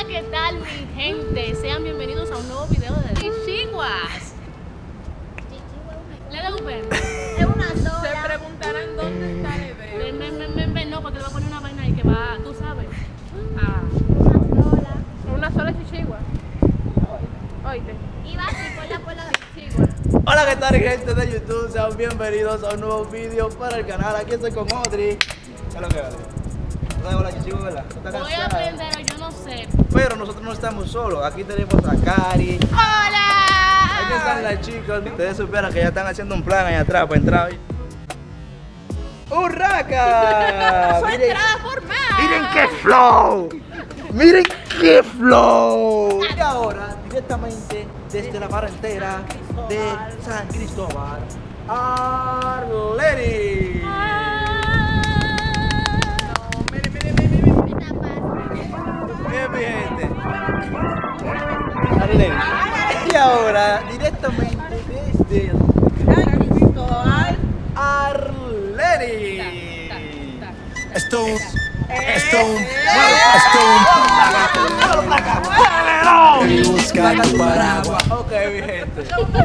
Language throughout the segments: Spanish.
¿qué tal, mi gente? Sean bienvenidos a un nuevo video de Chichiguas. ¿Le da un perro? Es una sola. Se preguntarán dónde está el bebé. Ven, no, porque le voy a poner una vaina ahí que va, tú sabes. Ah. Una sola chichigua. Oíste. Y va así, por la chichigua. Hola, ¿qué tal, gente de YouTube? Sean bienvenidos a un nuevo video para el canal. Aquí estoy con Audrey. ¿Qué es lo que vale? ¿No la chichigua, verdad? Voy a aprender, yo no sé. Pero nosotros no estamos solos. Aquí tenemos a Cari. ¡Hola! Aquí están las chicas. Ustedes supieran que ya están haciendo un plan allá atrás para entrar hoy. ¡Hurraca! ¡Su entrada formal! ¡Miren qué flow! ¡Miren qué flow! Y ahora, directamente desde la barrentera de San Cristóbal, Arleri. Bien, mi gente. Arleri. Y ahora, directamente desde Arleri. Busca tu paraguas. Ok, mi gente.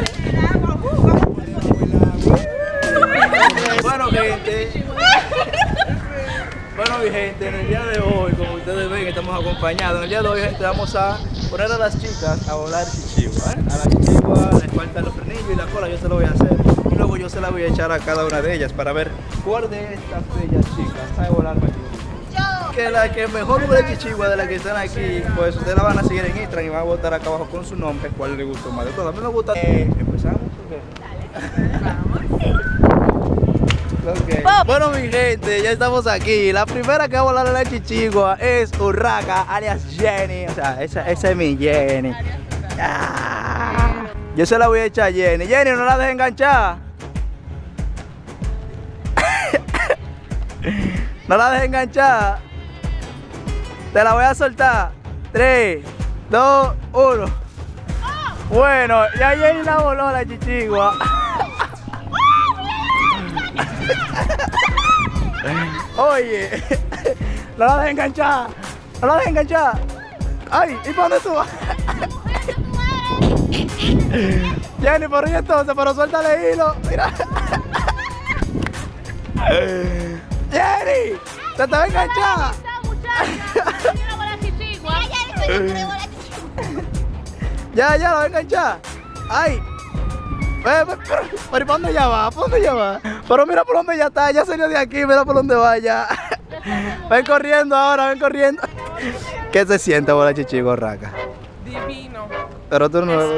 Bueno, mi gente, en el día de hoy, como ustedes ven, estamos acompañados. En el día de hoy, gente, vamos a poner a las chicas a volar chichigua. A la chichigua les faltan los frenillos y la cola, yo se lo voy a hacer. Y luego yo se la voy a echar a cada una de ellas para ver cuál de estas bellas chicas sabe volar mejor. Que la que mejor vuela chichigua de las que están aquí, pues ustedes la van a seguir en Instagram y van a votar acá abajo con su nombre, cuál le gustó más de todas. A mí me gusta. ¿Empezamos o qué? Okay. Bueno, mi gente, ya estamos aquí. La primera que va a volar a la chichigua es Hurraca, alias Jenny. O sea, esa es mi Jenny. Ah, yo se la voy a echar a Jenny. Jenny, no la dejes enganchar. No la dejes enganchar. Te la voy a soltar. 3, 2, 1. Bueno, ya Jenny la voló a la chichigua. Oye, no la dejes enganchar. No la dejes enganchar. Ay, ¿y para dónde tú vas? Jenny, por ahí entonces, pero suéltale hilo. Mira. Jenny, se te va a enganchar. Ya, la voy a enganchar. Ay. Pero ¿para dónde ya va? ¿Para dónde ya va? Pero mira por dónde ya está, ya salió de aquí, mira por dónde va ya. Ven corriendo ahora, ven corriendo. ¿Qué se siente volar chichigua, Hurraca? Divino. Pero tú no.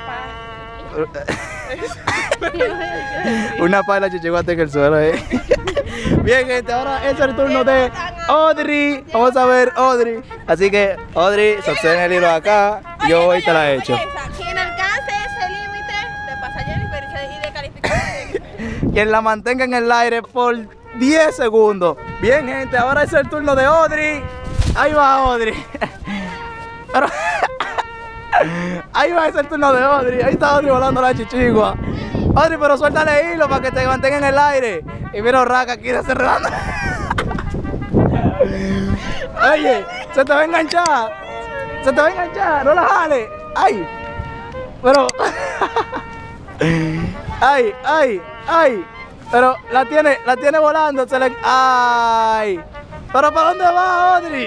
Una pala chichigua en el suelo, Bien, gente, ahora es el turno de Audrey. Vamos a ver Audrey. Así que, Audrey, sostén el hilo acá. Yo voy y te la echo. Quien alcance ese límite de pasajeros y de calificación. Quien la mantenga en el aire por 10 segundos. Bien, gente, ahora es el turno de Audrey. Ahí va Audrey. Pero, ahí va, es el turno de Audrey. Ahí está Audrey volando la chichigua. Audrey, pero suéltale hilo para que te mantenga en el aire. Y mira Hurraca aquí desenredando. Oye, se te va a enganchar. Se te va a enganchar, no la jales. Ay. Pero. Ay. Pero la tiene volando. Ay. Pero ¿para dónde va, Audrey?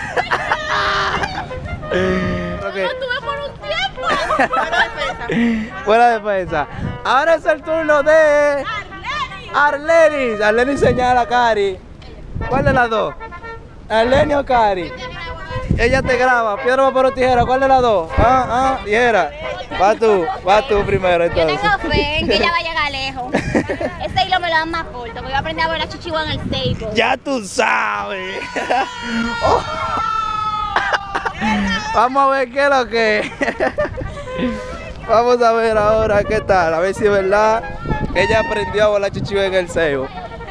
Okay. No estuve por un tiempo. Buena defensa. Ahora es el turno de Arlenis. Arlenis señala a Cari. ¿Cuál de las dos? ¿Arlenis o Cari? Ella te graba. Piedra, papel o tijera. ¿Cuál de las dos? Tijera. Va tú primero Yo entonces. tengo fe en que ella va a llegar lejos. Ese hilo me lo dan más corto, porque voy a aprender a volar chichigua en el stable. Ya tú sabes. Oh. Vamos a ver qué es lo que. Vamos a ver ahora qué tal. A ver si es verdad. Ella aprendió a volar chichigua en el cebo.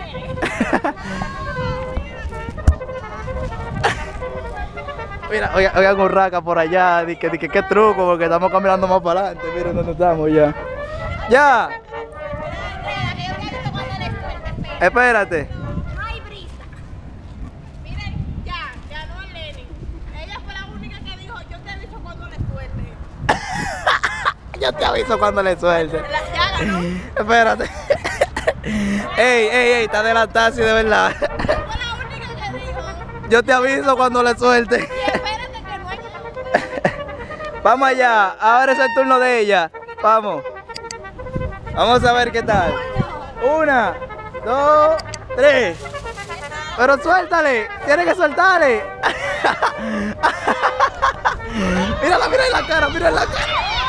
Mira, oigan Hurraca por allá, qué truco, porque estamos caminando más para adelante. Miren dónde estamos ya. ¡Ya! Espérate. No hay brisa. Miren, ya ganó Lenny. Ella fue la única que dijo Yo te aviso cuando le suelte. Ya ganó. Espérate. Ey, está adelantada así de verdad. Fue la única que dijo. Yo te aviso cuando le suelte. Y espérate que no hay. Vamos allá, ahora es el turno de ella. Vamos. Vamos a ver qué tal. 1, 2, 3. Pero suéltale, tiene que soltarle. Mírala, mira en la cara, mira en la cara.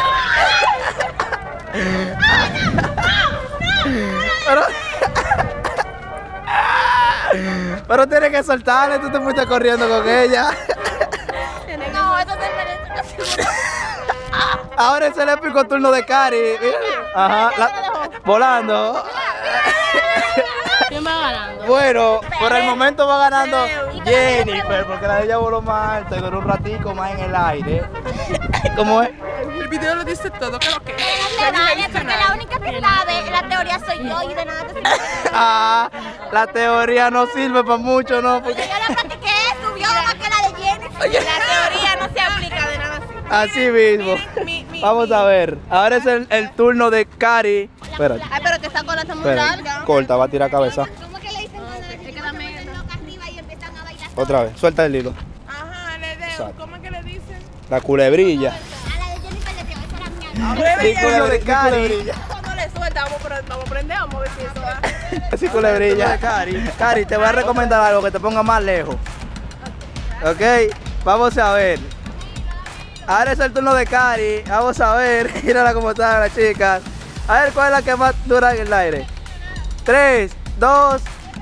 Pero tiene que soltarle, tú te fuiste corriendo con ella. No, eso te merece. Ahora es el épico turno de Cari. Ajá, volando. ¿Quién va ganando? Bueno, por el momento va ganando Jennifer, porque la de ella voló más alta y duró un ratico más en el aire. ¿Cómo es? El video lo dice todo, creo que. Dale, porque la única que sabe la teoría soy yo y de nada te sirve. Ah, la teoría no sirve para mucho, ¿no? Porque Porque yo la practiqué, subió más que la de Jennifer. Oye. La teoría no se aplica de nada así. así mismo. Mi- Vamos a ver. Ahora es el turno de Cari. Espérate, Ay, pero que esa cola está muy espérate. larga. Corta, va a tirar cabeza. ¿Cómo que le dicen cuando las chicas se ponen locas arriba y empiezan a bailar? Otra vez, suelta el hilo. Ajá, le dejo. Exacto. ¿Cómo es que le dicen? La culebrilla. A la de Jennifer le dio, esa era mía. Sí, turno de Cari. Cuando le suelta, vamos a aprender, vamos a ver si eso va. Sí, culebrilla. Cari, te voy a recomendar algo que te ponga más lejos. Ok, vamos a ver. Ahora es el turno de Cari. Vamos a ver. Mírala cómo están las chicas. A ver cuál es la que más dura en el aire. 3, 2,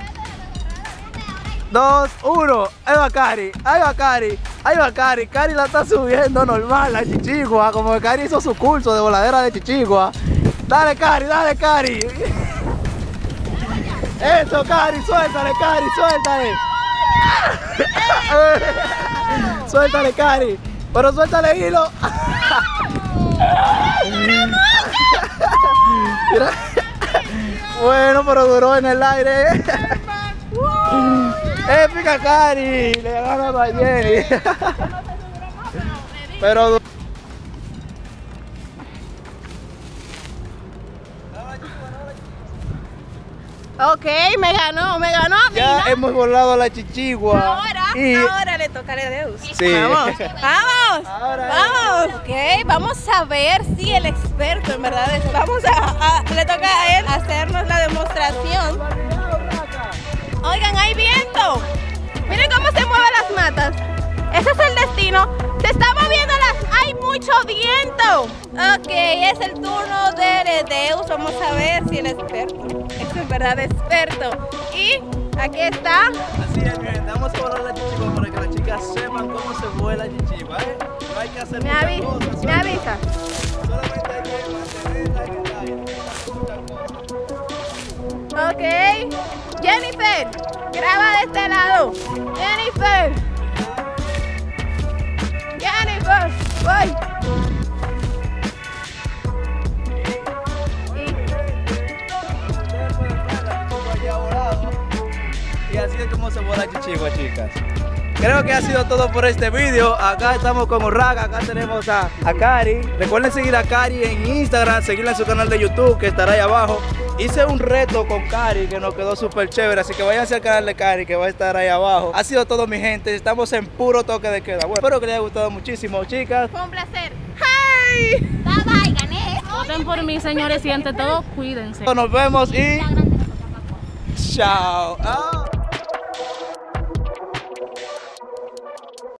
1. Ahí va Cari. Ahí va Cari. Ahí va Cari. Cari la está subiendo normal, la chichigua. Como que Cari hizo su curso de voladera de chichigua. Dale, Cari, dale, Cari. Eso, Cari, suéltale, Cari, suéltale. Suéltale, Cari. Pero suéltale hilo. Mira. Bueno, pero duró en el aire. Épica, Cari. Le ganó a Jenny. Pero Ok, me ganó a mí, ya ¿no? hemos volado a la chichigua. Ahora le toca a Deus. Sí. Vamos. Ahora Vamos. Ok, vamos a ver si el experto en verdad es. Le toca a él hacernos la demostración. Oigan, hay viento. Miren cómo se mueven las matas. Ese es el destino. Se está moviendo hay mucho viento. Ok, es el turno de Deus. Vamos a ver si el experto es en verdad experto. Y aquí está. Así es, mi gente. Vamos a volar la chichigua para que las chicas sepan cómo se vuela la chichigua, ¿eh? No hay que hacer Me muchas avisa. cosas. Me avisa. Solamente hay que mantenerla en el aire. Muchas cosas. Ok. Jennifer, graba de este lado. Jennifer. Jennifer, voy. Y así es como se vuela chichigua, chicas. Creo que ha sido todo por este video. Acá estamos con Urraga, acá tenemos a Cari. Recuerden seguir a Cari en Instagram, seguirla en su canal de YouTube que estará ahí abajo. Hice un reto con Cari que nos quedó súper chévere, así que váyanse al canal de Cari que va a estar ahí abajo. Ha sido todo, mi gente, estamos en puro toque de queda. Bueno, espero que les haya gustado muchísimo, chicas. Fue un placer. Bye bye, gané. Voten por mí, señores, y ante todo, cuídense. Nos vemos y chao.